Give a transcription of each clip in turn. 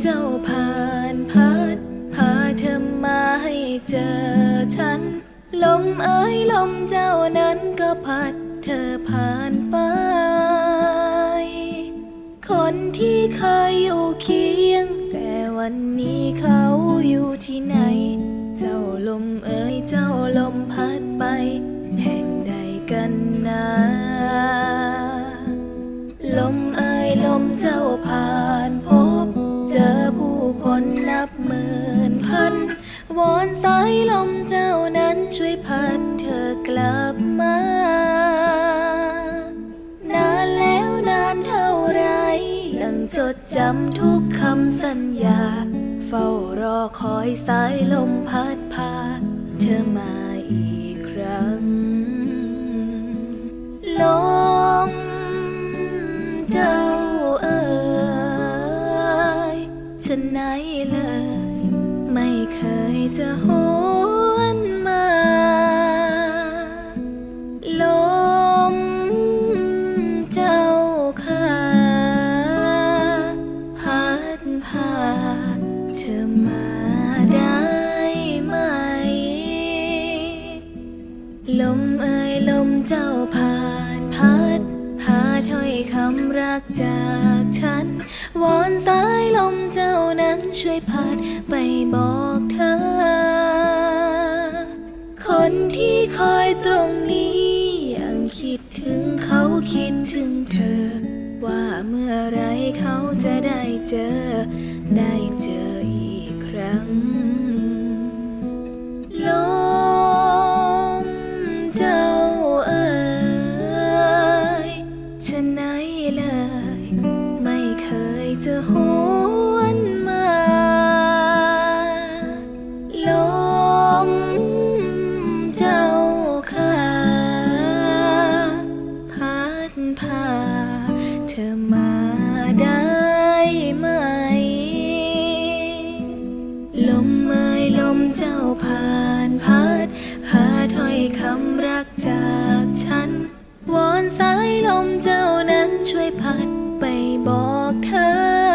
จ้าผ่านพัดพาเธอมาให้เจอฉันลมเอ้ยลมเจ้านั้นก็พัดเธอผ่านไปคนที่เคยอยู่เคียงแต่วันนี้เขาอยู่ที่ไหนเจ้าลมเอ้ยเจ้าลมพัดไปแห่งใดกันนะลมเอ้ยลมเจ้าผ่านพบเจอผู้คนนับหมื่นพันวอนสายลมเจ้านั้นช่วยพัดเธอกลับมานานแล้วนานเท่าไรยังจดจำทุกคำสัญญาเฝ้ารอคอยสายลมพัดพาเธอมาอีกครั้งลมเจ้าเอ๋ยฉันไหนเลยไม่เคยจะหวนมาลมเจ้าค่ะพัดพาเธอมาได้ไหมลมเอ่ยลมเจ้าผ่านพัดพาถ้อยคำรักจากฉันวอนสายลมเจ้านั้นช่วยพัดไปบอกเธอคนที่คอยตรงนี้ยังคิดถึงเขาคิดถึงเธอว่าเมื่อไรเขาจะได้เจออีกครั้งลมเจ้าเอ๋ยฉันไหนเลยไม่เคยจะหวนมาลมเจ้าค่ะพัดพาเธอมาได้ไหมลมเอ่ยลมเจ้าผ่านพัดพาถ้อยคำรักจากฉันวอนสายลมเจ้านั้นช่วยพัดไปบอกเธอ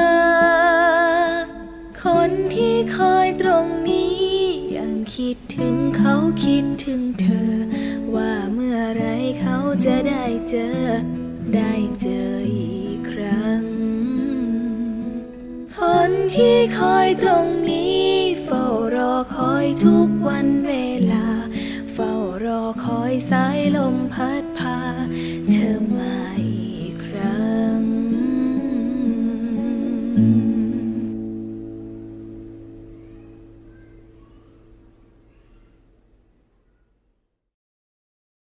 คนที่คอยตรงนี้ยังคิดถึงเขาคิดถึงเธอว่าเมื่อไรเขาจะได้เจออีกครั้งคนที่คอยตรงนี้เฝ้ารอคอยทุกวันเวลาเฝ้ารอคอยสายลมพัด